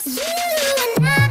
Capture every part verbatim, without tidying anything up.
just you and I.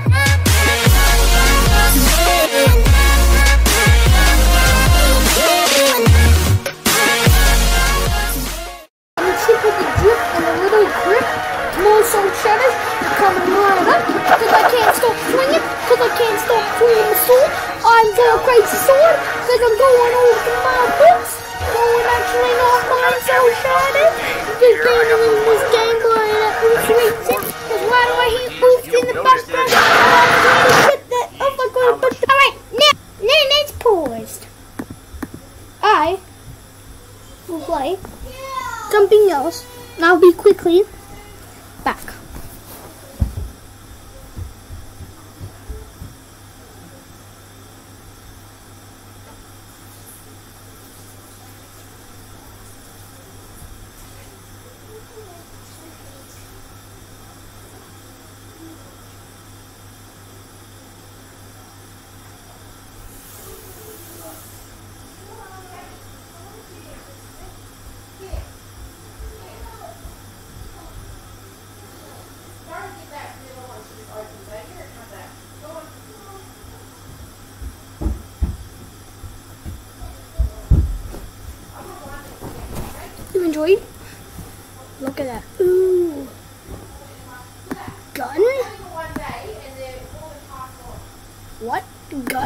I'm a chip with the drip and a little grip. More soul shatters coming right up. Cause I can't stop swinging. Cause I can't stop swinging the sword. I'm the crazy sword. Cause I'm going over my books. Going actually not mine soul shatters. Just gaming in this game boy and that boost rates it. Cause why do I hear boost in the background? I shit that. Oh my god, but alright, now, now it's paused. I will play something else, and I'll be quickly back. You enjoyed? Look at that. Ooh. Gun? What? Gun?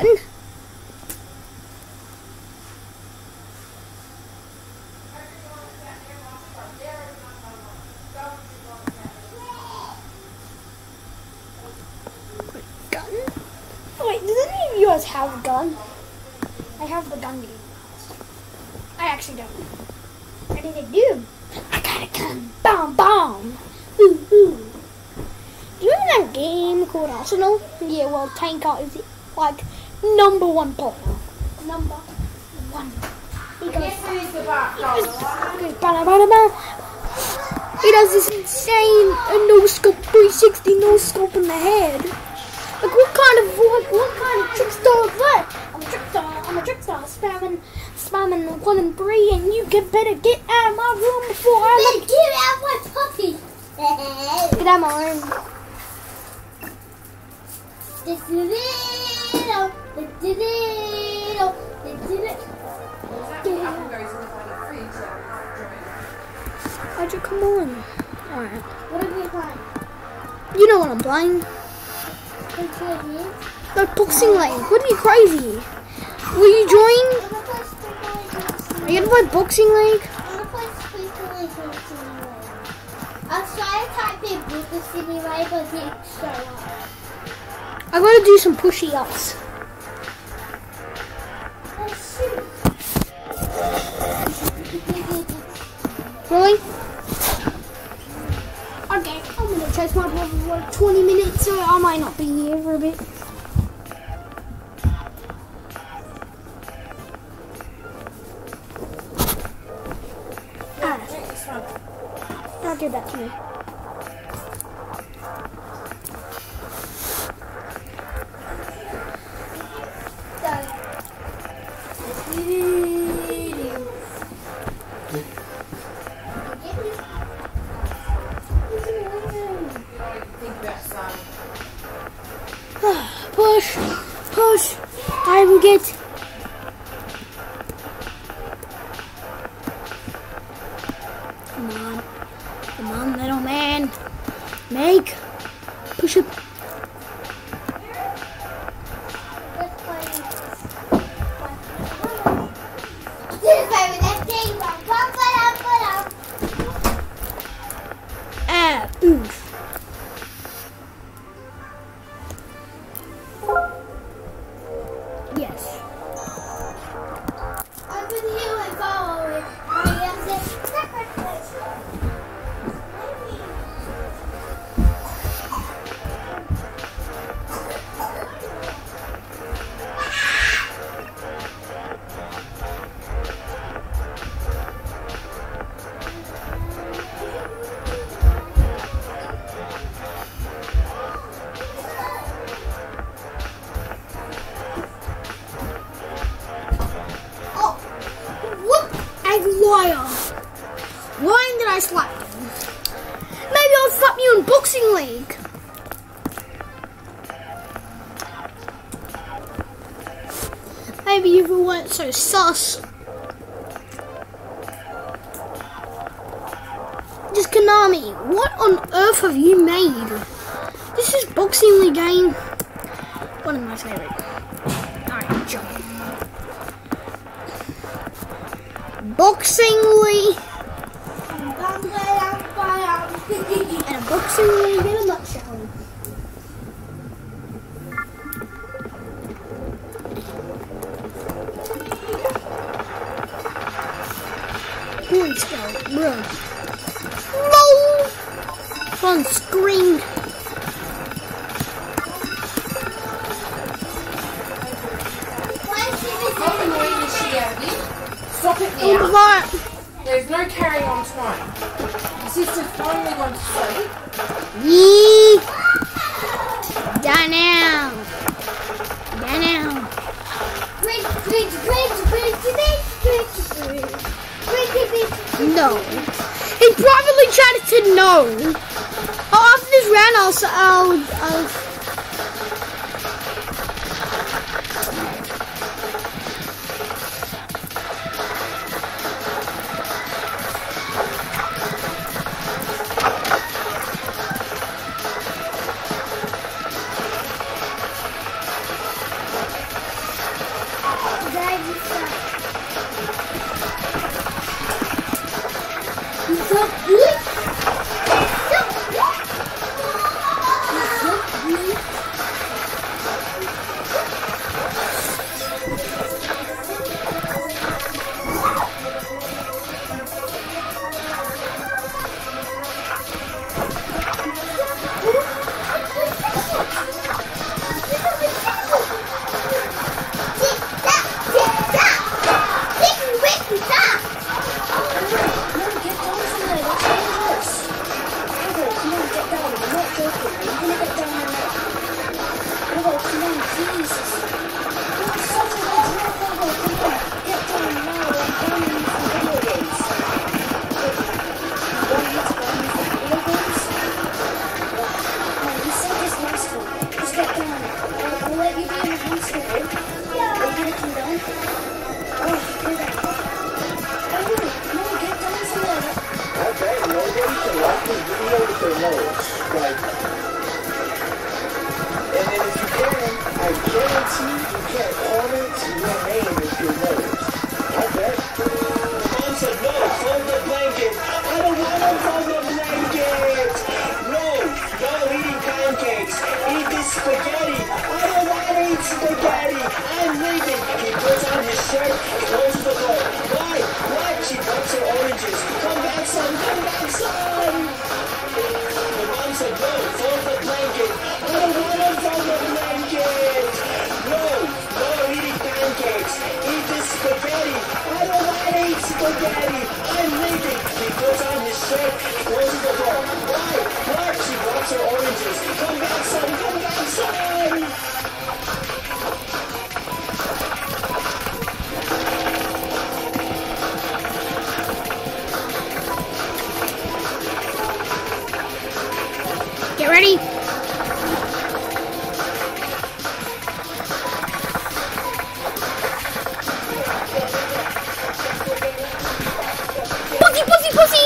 Gun? Oh wait, does any of you guys have a gun? I have the gun game. I actually don't. What did it do? I got a gun. Bomb, bomb. Ooh, ooh. Do you remember that game called Arsenal? Yeah, well, Tanker is like number one player. Number one. He goes, he goes, bada, bada, bada. He does this insane no scope three sixty no scope in the head. Like what kind of what, what kind of trickster is that? I'm a trickster. I'm a trickster. Spamming. Spamming one and three, and you can better get out of my room before I like, get out of my puppy. Get out of my room. Why'd you come on? Alright. What are we playing? You know what I'm playing. Like boxing league. What are you crazy? Will you join? Are you gonna play boxing league? I'm gonna play boxing league. I was trying to type in boxing league, but it didn't show up. I gotta do some pushy ups. Oh shoot! Really? Okay, I'm gonna chase my brother for like twenty minutes, so I might not be here for a bit. I'll give that to me. Push, push, I will get. Come on. Come on, little man. Make. Push it. Ah, oof. Yes. I've been here with following. Liar. Why did I slap you? Maybe I'll slap you in boxing league. maybe if it weren't so sus. Just Konami, what on earth have you made? This is Boxing League game. One of my favourite. Alright, jump. Boxing League. And a Boxing League in a nutshell. Let's go, run. Roll! Fun screen. Stop it now. What? There's no carry on time. The sister's finally gone to sleep. Yee! Down now. Down now. No. He privately chatted to no. Oh, after this round, I'll, I'll, I'll get ready. Pussy, pussy, pussy.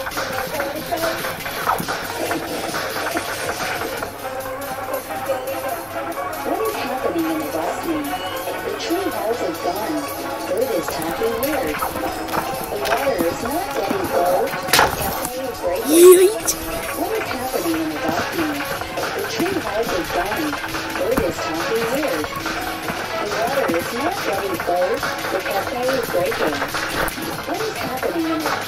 What is happening in the balcony? The tree house is gone. Bird is talking weird. The water is not getting cold. The cafe is breaking. Yeet. What is happening in the balcony? The tree house is gone. Bird is talking weird. The water is not getting cold. The cafe is breaking. What is happening in it?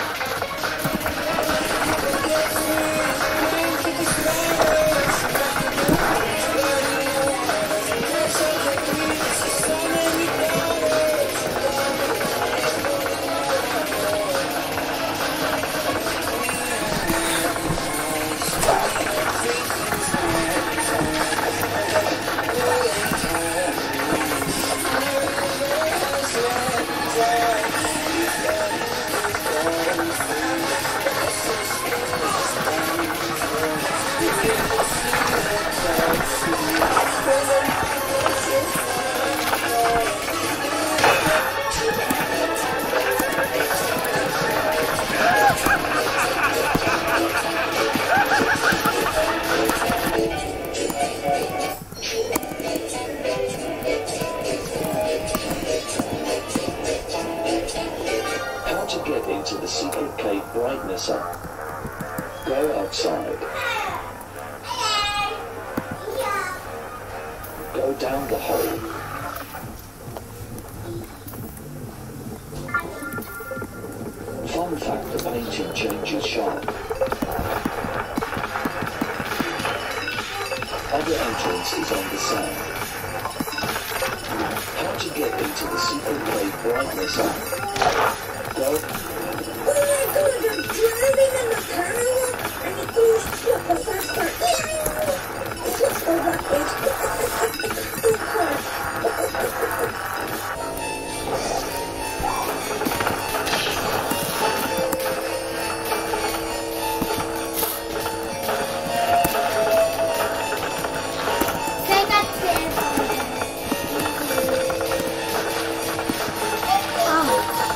down the hole. Fun fact, the painting changes shape. Other entrances on the side. How to get into the secret cave brightness app? Well, Oh my god, you're driving in the car and it goes to the first part. Oh my god. Say that there. Oh.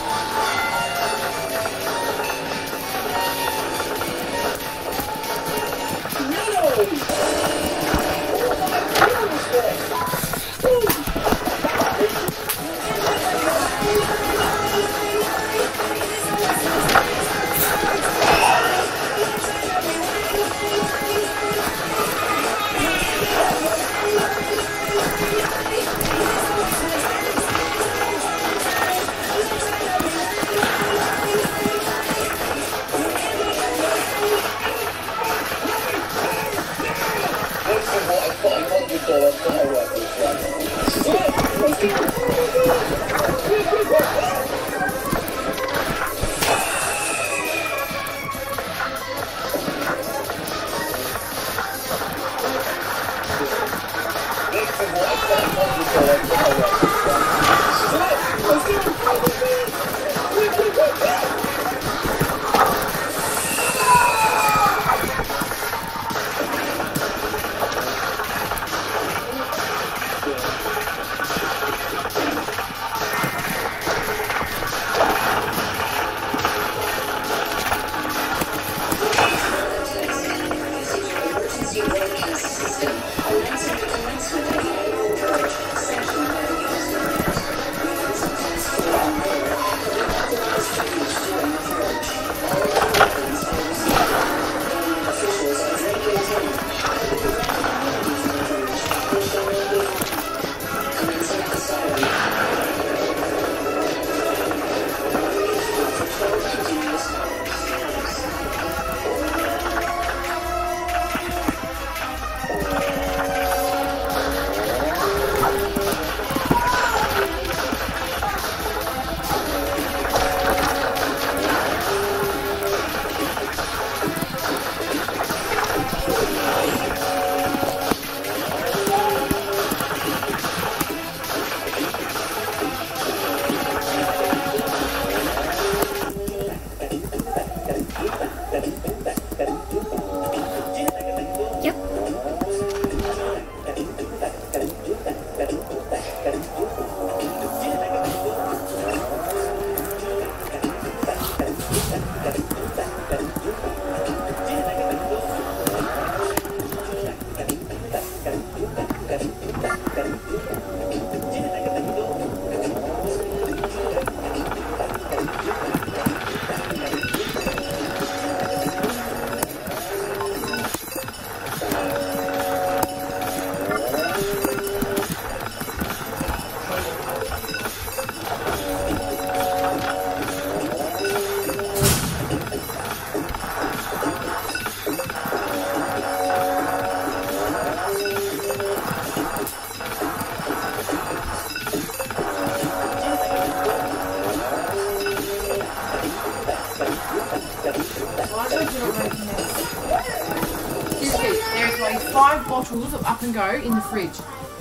There's like five bottles of Up and Go in the fridge.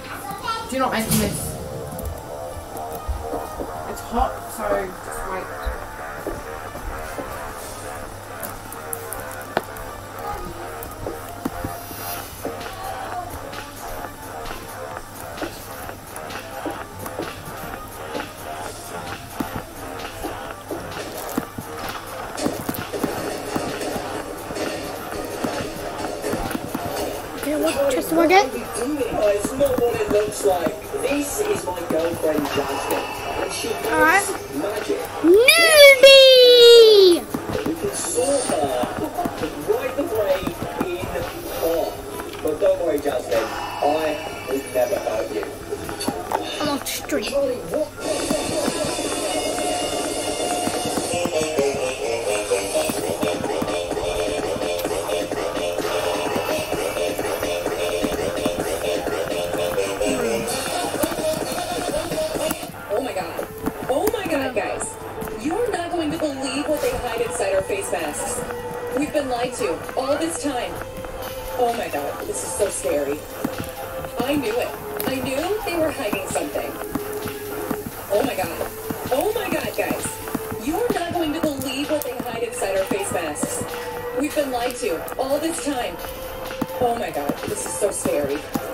Do not make a mess. It's hot, so just wait. Just more good? Oh, it's not what it looks like. This is my girlfriend Jasmine, and she does Alright. magic. Newbie! We can sort her right the way in half. But don't worry, Jasmine, I will never hurt you. street. Oh my god. Oh my god, guys. You're not going to believe what they hide inside our face masks. We've been lied to all this time. Oh my god, this is so scary. I knew it. I knew they were hiding something. Oh my god. Oh my god, guys. You're not going to believe what they hide inside our face masks. We've been lied to all this time. Oh my god, this is so scary.